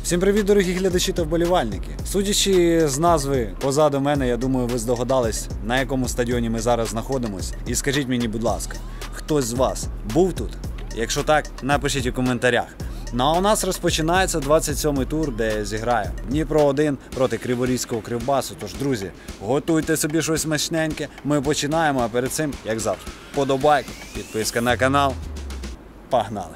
Всім привіт, дорогі глядачі та вболівальники. Судячи з назви позаду мене, я думаю, ви здогадались, на якому стадіоні ми зараз знаходимося. І скажіть мені, будь ласка, хтось з вас був тут? Якщо так, напишіть у коментарях. Ну а у нас розпочинається 27-й тур, де зіграє Дніпро-1 проти Криворізького Кривбасу. Тож, друзі, готуйте собі щось смачненьке. Ми починаємо, а перед цим, як завжди, подобайку, підписка на канал. Погнали!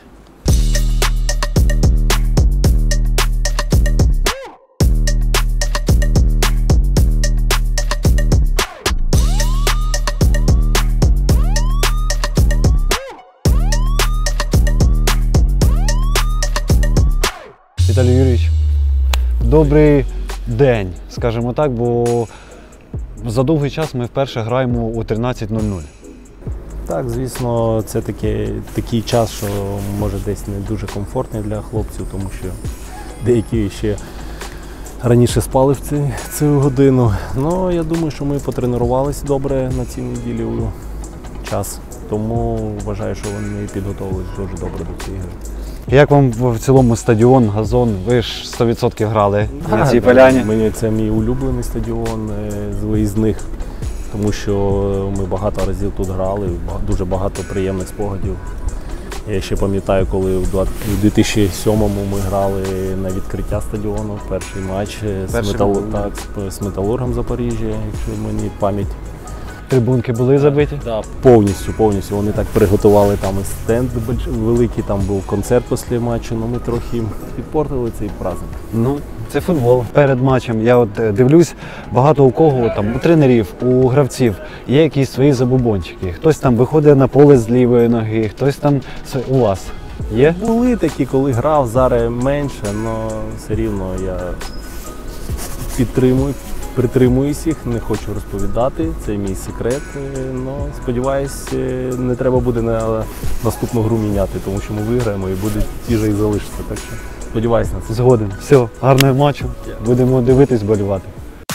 Віталій Юрійович, добрий день, скажімо так, бо за довгий час ми вперше граємо у 13:00. Так, звісно, це такий час, що може десь не дуже комфортний для хлопців, тому що деякі ще раніше спали в цю годину. Ну, я думаю, що ми потренувалися добре на цій неділі у час, тому вважаю, що вони підготовились дуже добре до цієї гри. Як вам в цілому стадіон, газон? Ви ж 100% грали на цій поляні. Це мій улюблений стадіон з виїзних, тому що ми багато разів тут грали, дуже багато приємних спогадів. Я ще пам'ятаю, коли у 2007-му ми грали на відкриття стадіону, перший матч з Металургом Запоріжжя, якщо мені пам'ять. Трибунки були забиті? Так, повністю. Вони так приготували там і стенд великий, там був концерт після матчу, але ми трохи підпортили цей праздник. Ну, це футбол. Перед матчем я от дивлюсь, багато у кого, там, у тренерів, у гравців є якісь свої забубончики. Хтось там виходить на поле з лівої ноги, хтось там у вас є? Були такі, коли грав, зараз менше, але все рівно я притримуюсь їх, не хочу розповідати, це мій секрет. Сподіваюсь, не треба буде на наступну гру міняти, тому що ми виграємо і буде ті ж і залишиться. Так що сподіваюсь на це. Згоден. Все, гарного матчу. Будемо дивитись, болювати.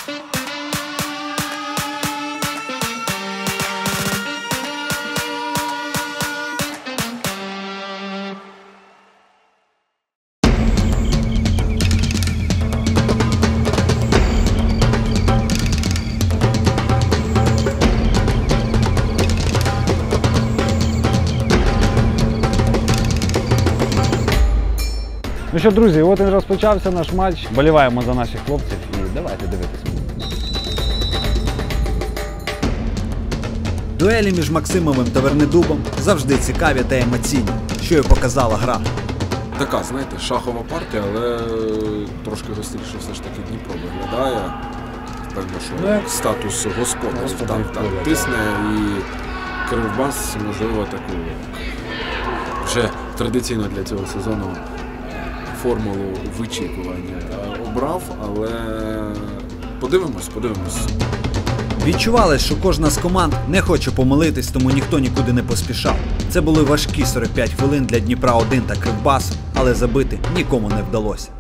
Ну що, друзі, от і розпочався наш матч. Боліваємо за наших хлопців і давайте дивитися. Дуелі між Максимовим та Вернедубом завжди цікаві та емоційні, що і показала гра. Така, знаєте, шахова партія, але трошки гостріше все ж таки Дніпро виглядає. Певно, що статус господарів так тисне, і Кривбас, можливо, таку вже традиційно для цього сезону формулу вичікування обрав, але подивимось. Відчувалось, що кожна з команд не хоче помилитись, тому ніхто нікуди не поспішав. Це були важкі 45 хвилин для Дніпра-1 та Кривбасу, але забити нікому не вдалося.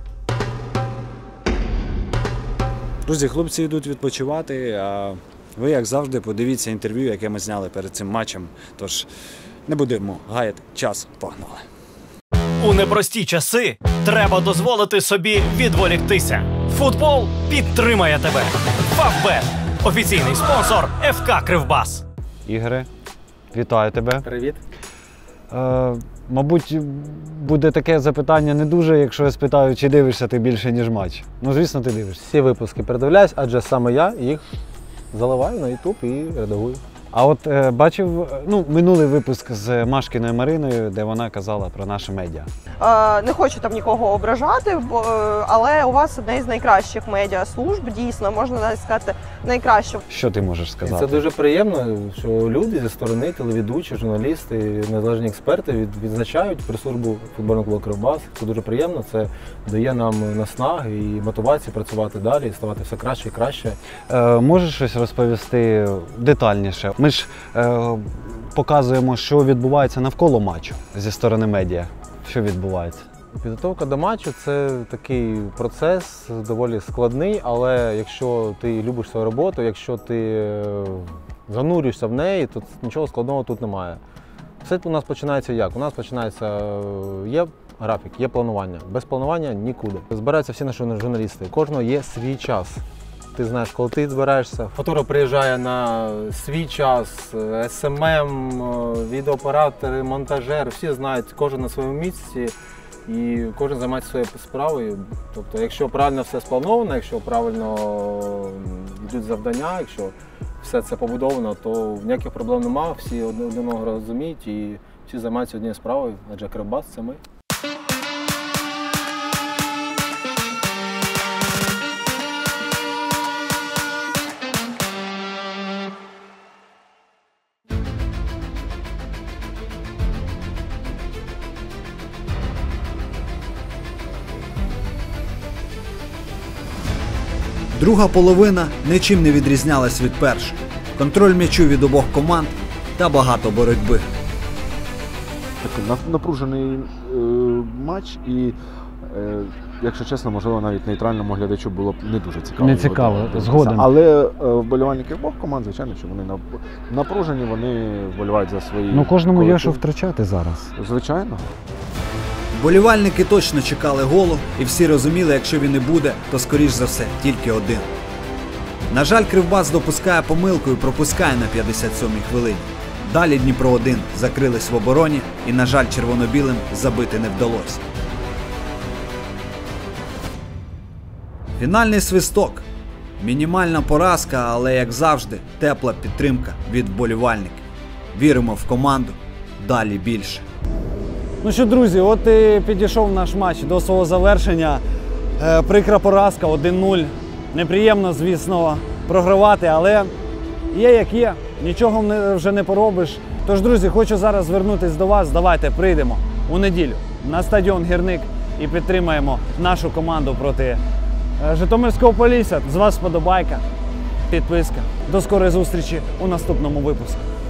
Друзі, хлопці йдуть відпочивати, а ви, як завжди, подивіться інтерв'ю, яке ми зняли перед цим матчем. Тож не будемо гаяти час, погнали. У непрості часи треба дозволити собі відволіктися. Футбол підтримає тебе. Фавбет – офіційний спонсор ФК Кривбас. Ігоре, вітаю тебе. Привіт. Мабуть, буде таке запитання не дуже, якщо я спитаю, чи дивишся ти більше, ніж матч. Ну, звісно, ти дивишся. Всі випуски передивляюсь, адже саме я їх заливаю на YouTube і редагую. А от бачив минулий випуск з Машкіною Мариною, де вона казала про наше медіа. Не хочу там нікого ображати, але у вас одне з найкращих медіаслужб, дійсно, можна навіть сказати, найкраще. Що ти можеш сказати? І це дуже приємно, що люди зі сторони, телеведучі, журналісти, незалежні експерти відзначають прес-службу футбольного клубу Кривбас. Це дуже приємно, це дає нам наснаги і мотивації працювати далі, ставати все краще і краще. Можеш щось розповісти детальніше? Ми ж показуємо, що відбувається навколо матчу зі сторони медіа. Що відбувається? Підготовка до матчу – це такий процес доволі складний, але якщо ти любиш свою роботу, якщо ти занурюєшся в неї, то нічого складного тут немає. Все у нас починається як? У нас починається, є графік, є планування. Без планування нікуди. Збираються всі наші журналісти. У кожного є свій час. Ти знаєш, коли ти збираєшся, фотограф приїжджає на свій час, СММ, відеооператори, монтажер, всі знають, кожен на своєму місці і кожен займається своєю справою. Тобто, якщо правильно все сплановано, якщо правильно йдуть завдання, якщо все це побудовано, то ніяких проблем немає, всі один одного розуміють і всі займаються однією справою, адже Кривбас – це ми. Друга половина нічим не відрізнялась від першої. Контроль м'ячу від обох команд та багато боротьби. Такий напружений матч і, якщо чесно, можливо, навіть нейтральному глядачу було б не дуже цікаво. Не цікаво, згоден. Але вболівальники обох команд, звичайно, що вони напружені, вони вболівають за свої... Ну кожному колективи. є що втрачати зараз. Звичайно. Вболівальники точно чекали голу, і всі розуміли, якщо він і буде, то скоріш за все тільки один. На жаль, Кривбас допускає помилку і пропускає на 57-й хвилині. Далі Дніпро-1 закрились в обороні і, на жаль, червоно-білим забити не вдалося. Фінальний свисток. Мінімальна поразка, але, як завжди, тепла підтримка від вболівальників. Віримо в команду, далі більше. Ну що, друзі, от і підійшов наш матч до свого завершення. Прикра поразка 1-0. Неприємно, звісно, програвати, але є як є. Нічого вже не поробиш. Тож, друзі, хочу зараз звернутися до вас. Давайте прийдемо у неділю на стадіон «Гірник» і підтримаємо нашу команду проти Житомирського Полісся. З вас вподобайка, підписка. До скорої зустрічі у наступному випуску.